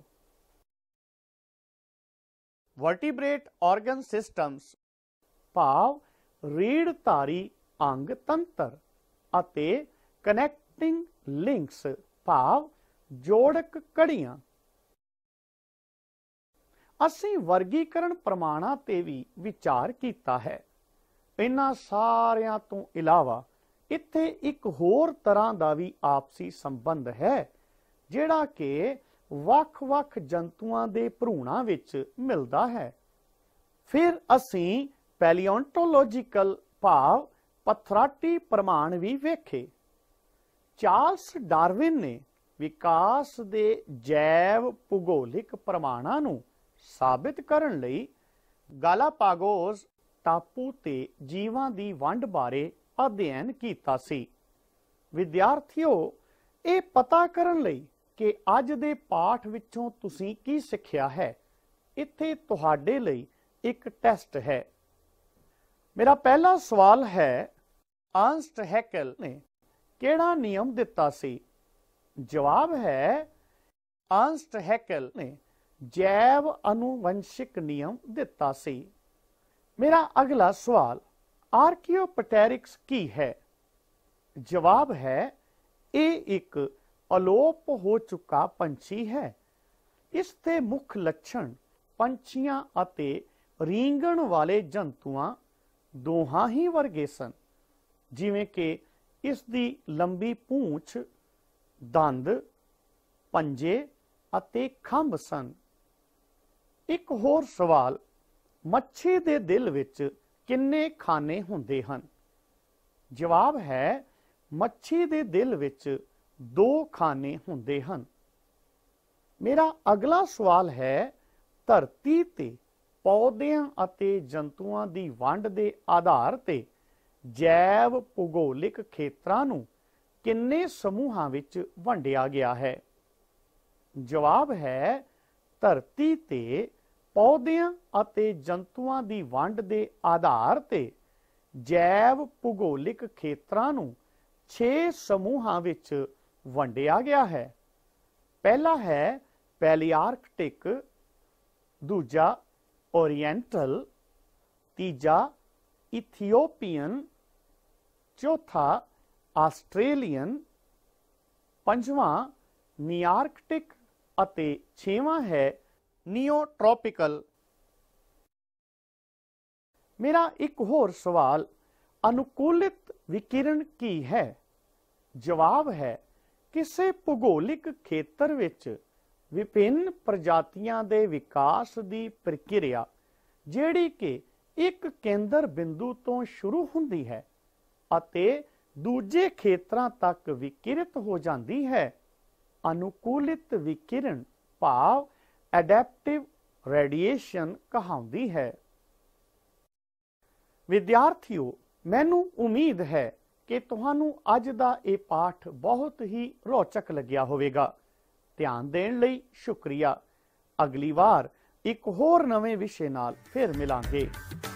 ਵਰਟੀਬ੍ਰੇਟ ਆਰਗਨ ਸਿਸਟਮਸ, ਭਾਵ ਰੀੜ੍ਹਧਾਰੀ ਅੰਗ ਤੰਤਰ ਅਤੇ ਕਨੈਕਟਿੰਗ ਲਿੰਕਸ, ਭਾਵ ਜੋੜਕ ਕੜੀਆਂ। ਅਸੀਂ ਵਰਗੀਕਰਨ ਪ੍ਰਮਾਣਾਂ ਤੇ ਵੀ ਵਿਚਾਰ ਕੀਤਾ ਹੈ। ਇਹਨਾਂ ਸਾਰਿਆਂ ਤੋਂ ਇਲਾਵਾ ਇੱਥੇ ਇੱਕ ਹੋਰ ਤਰ੍ਹਾਂ ਦਾ ਵੀ ਆਪਸੀ ਸੰਬੰਧ ਹੈ, ਜਿਹੜਾ ਕਿ ਵੱਖ-ਵੱਖ ਜੰਤੂਆਂ ਦੇ ਭਰੂਣਾਂ ਵਿੱਚ ਮਿਲਦਾ ਹੈ। ਫਿਰ ਅਸੀਂ ਪੈਲੀਓਂਟੋਲੋਜੀਕਲ, ਭਾਵ ਪਥਰਾਟੀ ਪ੍ਰਮਾਣ ਵੀ ਵੇਖੇ। ਚਾਰਲਸ ਡਾਰਵਿਨ ਨੇ ਵਿਕਾਸ ਦੇ ਜੈਵ ਭੂਗੋਲਿਕ ਪ੍ਰਮਾਣਾਂ ਨੂੰ ਸਾਬਿਤ ਕਰਨ ਲਈ ਗਾਲਾਪਾਗੋਸ ਟਾਪੂ ਤੇ ਜੀਵਾਂ ਦੀ ਵੰਡ ਬਾਰੇ ਅਧਿਐਨ ਕੀਤਾ ਸੀ। ਵਿਦਿਆਰਥੀਓ, ਇਹ ਪਤਾ ਕਰਨ ਲਈ ਕਿ ਅੱਜ ਦੇ ਪਾਠ ਵਿੱਚੋਂ ਤੁਸੀਂ ਕੀ ਸਿੱਖਿਆ ਹੈ, ਇੱਥੇ ਤੁਹਾਡੇ ਲਈ ਇੱਕ ਟੈਸਟ ਹੈ। ਮੇਰਾ ਪਹਿਲਾ ਸਵਾਲ ਹੈ, ਅਰਨਸਟ ਹੈਕਲ ਨੇ ਕਿਹੜਾ ਨਿਯਮ ਦਿੱਤਾ ਸੀ? ਜਵਾਬ ਹੈ, ਅਰਨਸਟ ਹੈਕਲ ਨੇ ਜੈਵ ਅਨੁਵੰਸ਼ਿਕ ਨਿਯਮ ਦਿੱਤਾ ਸੀ। ਮੇਰਾ ਅਗਲਾ ਸਵਾਲ, ਆਰਕੀਓਪਟੈਰਿਕਸ ਕੀ ਹੈ? ਜਵਾਬ ਹੈ, ਇਹ ਇੱਕ ਅਲੋਪ ਹੋ ਚੁੱਕਾ ਪੰਛੀ ਹੈ। ਇਸ ਦੇ ਮੁੱਖ ਲੱਛਣ ਪੰਛੀਆਂ ਅਤੇ ਰੀਂਗਣ ਵਾਲੇ ਜੰਤੂਆਂ ਦੋਹਾਂ ਹੀ ਵਰਗੇ ਸਨ, ਜਿਵੇਂ ਕਿ ਇਸ ਦੀ ਲੰਬੀ ਪੂੰਛ, ਦੰਦ, ਪੰਜੇ ਅਤੇ ਖੰਭ ਸਨ। ਇੱਕ ਹੋਰ ਸਵਾਲ, ਮੱਛੀ ਦੇ ਦਿਲ ਵਿੱਚ ਕਿੰਨੇ ਖਾਨੇ ਹੁੰਦੇ ਹਨ? ਜਵਾਬ ਹੈ, ਮੱਛੀ ਦੇ ਦਿਲ ਵਿੱਚ ਦੋ ਖਾਨੇ ਹੁੰਦੇ ਹਨ। ਮੇਰਾ ਅਗਲਾ ਸਵਾਲ ਹੈ, ਧਰਤੀ ਤੇ ਪੌਦਿਆਂ ਅਤੇ ਜੰਤੂਆਂ ਦੀ ਵੰਡ ਦੇ ਆਧਾਰ ਤੇ ਜੈਵ ਭੂਗੋਲਿਕ ਖੇਤਰਾਂ ਨੂੰ ਕਿੰਨੇ ਸਮੂਹਾਂ ਵਿੱਚ ਵੰਡਿਆ ਗਿਆ ਹੈ? ਜਵਾਬ ਹੈ, ਧਰਤੀ ਤੇ ਪੌਦਿਆਂ ਅਤੇ ਜੰਤੂਆਂ ਦੀ ਵੰਡ ਦੇ ਆਧਾਰ ਤੇ ਜੈਵ ਭੂਗੋਲਿਕ ਖੇਤਰਾਂ ਨੂੰ ਛੇ ਸਮੂਹਾਂ ਵਿੱਚ ਵੰਡਿਆ ਗਿਆ ਹੈ। ਪਹਿਲਾ ਹੈ ਪੈਲੀਆਰਕਟਿਕ, ਦੂਜਾ ਓਰੀਐਂਟਲ, ਤੀਜਾ ਇਥੀਓਪੀਅਨ, ਚੌਥਾ ਆਸਟ੍ਰੇਲੀਅਨ, ਪੰਜਵਾਂ ਨਿਆਰਕਟਿਕ ਅਤੇ ਛੇਵਾਂ ਹੈ ਨਿਓਟ੍ਰੋਪਿਕਲ। ਮੇਰਾ ਇੱਕ ਹੋਰ ਸਵਾਲ, ਅਨੁਕੂਲਿਤ ਵਿਕਿਰਣ ਕੀ ਹੈ? ਜਵਾਬ ਹੈ, ਕਿਸੇ ਭੂਗੋਲਿਕ ਖੇਤਰ ਵਿੱਚ ਵਿਭਿੰਨ ਪ੍ਰਜਾਤੀਆਂ ਦੇ ਵਿਕਾਸ ਦੀ ਪ੍ਰਕਿਰਿਆ, ਜਿਹੜੀ ਕਿ ਇੱਕ ਕੇਂਦਰ ਬਿੰਦੂ ਤੋਂ ਸ਼ੁਰੂ ਹੁੰਦੀ ਹੈ ਅਤੇ ਦੂਜੇ ਖੇਤਰਾਂ ਤੱਕ ਵਿਕਿਰਿਤ ਹੋ ਜਾਂਦੀ ਹੈ, ਅਨੁਕੂਲਿਤ ਵਿਕਿਰਣ, ਭਾਵ ਐਡੈਪਟਿਵ ਰੇਡੀਏਸ਼ਨ ਕਹਾਉਂਦੀ ਹੈ। ਵਿਦਿਆਰਥੀਓ, ਮੈਨੂੰ ਉਮੀਦ ਹੈ ਕਿ ਤੁਹਾਨੂੰ ਅੱਜ ਦਾ ਇਹ ਪਾਠ ਬਹੁਤ ਹੀ ਰੌਚਕ ਲੱਗਿਆ ਹੋਵੇਗਾ। ਧਿਆਨ ਦੇਣ ਲਈ ਸ਼ੁਕਰੀਆ। ਅਗਲੀ ਵਾਰ ਇੱਕ ਹੋਰ ਨਵੇਂ ਵਿਸ਼ੇ ਨਾਲ ਫਿਰ ਮਿਲਾਂਗੇ।